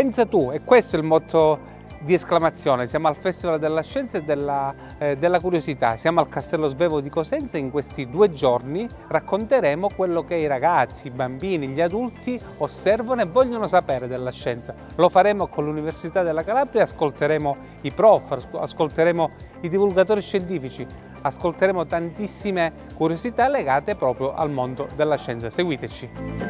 Pensa tu, e questo è il motto di esclamazione. Siamo al Festival della Scienza e della Curiosità, siamo al Castello Svevo di Cosenza. In questi 2 giorni racconteremo quello che i ragazzi, i bambini, gli adulti osservano e vogliono sapere della scienza. Lo faremo con l'Università della Calabria, ascolteremo i prof, ascolteremo i divulgatori scientifici, ascolteremo tantissime curiosità legate proprio al mondo della scienza. Seguiteci!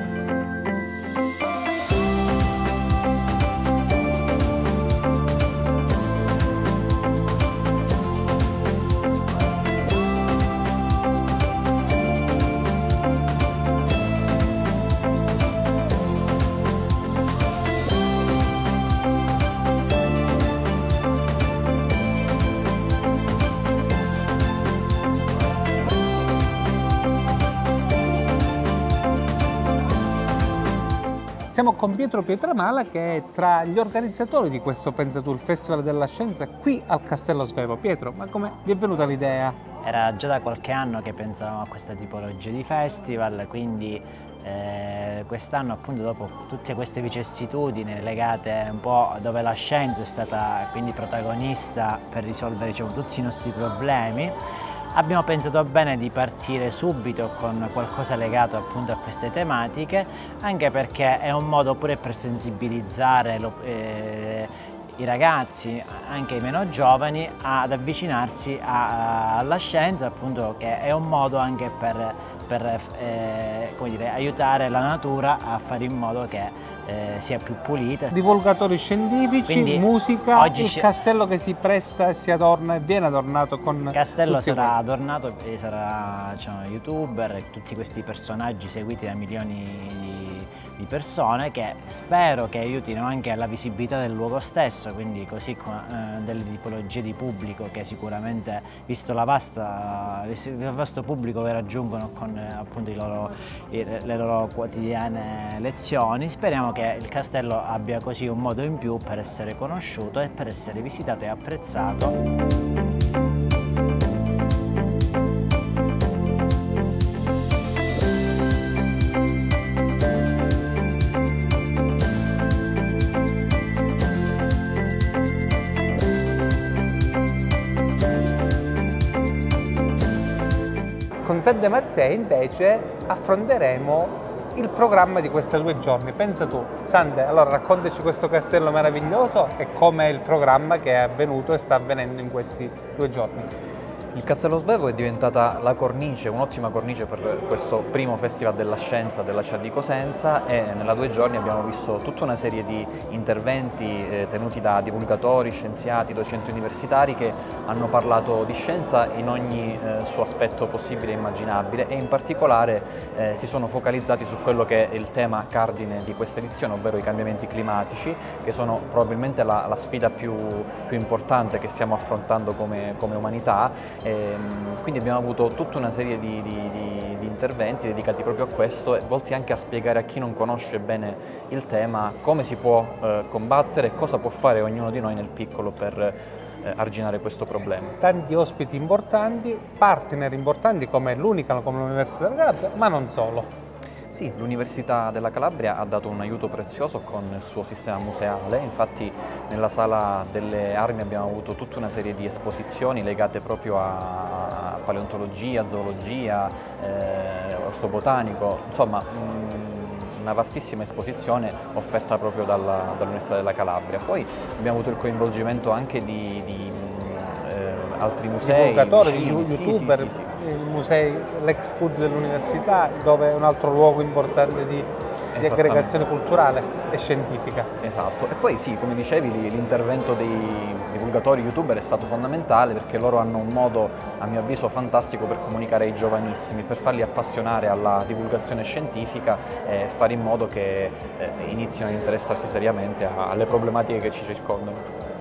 Siamo con Pietro Pietramala, che è tra gli organizzatori di questo, pensa tu, il Festival della Scienza qui al Castello Svevo. Pietro, ma come vi è venuta l'idea? Era già da qualche anno che pensavamo a questa tipologia di festival, quindi quest'anno, appunto, dopo tutte queste vicissitudini legate un po' dove la scienza è stata quindi protagonista per risolvere, diciamo, tutti i nostri problemi, abbiamo pensato bene di partire subito con qualcosa legato appunto a queste tematiche, anche perché è un modo pure per sensibilizzare i ragazzi, anche i meno giovani, ad avvicinarsi alla scienza, appunto, che è un modo anche per come dire, aiutare la natura a fare in modo che sia più pulita. Divulgatori scientifici, quindi, musica, il castello che si presta e si adorna e viene adornato con... Il castello sarà adornato e sarà, diciamo, youtuber e tutti questi personaggi seguiti da milioni di persone, che spero che aiutino anche alla visibilità del luogo stesso, quindi così delle tipologie di pubblico che sicuramente, visto il vasto pubblico che raggiungono con appunto le loro quotidiane lezioni, speriamo che il castello abbia così un modo in più per essere conosciuto e per essere visitato e apprezzato. Con Sande Mazzei invece affronteremo il programma di questi 2 giorni. Pensa tu, Sande, allora raccontaci questo castello meraviglioso e com'è il programma che è avvenuto e sta avvenendo in questi 2 giorni. Il Castello Svevo è diventata la cornice, un'ottima cornice per questo primo Festival della Scienza della CIA di Cosenza, e nella 2 giorni abbiamo visto tutta una serie di interventi tenuti da divulgatori, scienziati, docenti universitari che hanno parlato di scienza in ogni suo aspetto possibile e immaginabile, e in particolare si sono focalizzati su quello che è il tema cardine di questa edizione, ovvero i cambiamenti climatici, che sono probabilmente la sfida più importante che stiamo affrontando come umanità. Quindi abbiamo avuto tutta una serie di interventi dedicati proprio a questo, e volti anche a spiegare a chi non conosce bene il tema come si può combattere e cosa può fare ognuno di noi nel piccolo per arginare questo problema. Tanti ospiti importanti, partner importanti come l'Unicalo, come l'Università della Calabria, ma non solo. Sì, l'Università della Calabria ha dato un aiuto prezioso con il suo sistema museale. Infatti nella Sala delle Armi abbiamo avuto tutta una serie di esposizioni legate proprio a paleontologia, zoologia, orto botanico, insomma una vastissima esposizione offerta proprio dall'Università della Calabria. Poi abbiamo avuto il coinvolgimento anche di altri musei, divulgatori, youtuber, musei, l'ex CUD dell'università, dove è un altro luogo importante di aggregazione culturale e scientifica. Esatto, e poi sì, come dicevi, l'intervento dei divulgatori youtuber è stato fondamentale, perché loro hanno un modo, a mio avviso, fantastico per comunicare ai giovanissimi, per farli appassionare alla divulgazione scientifica e fare in modo che inizino ad interessarsi seriamente alle problematiche che ci circondano.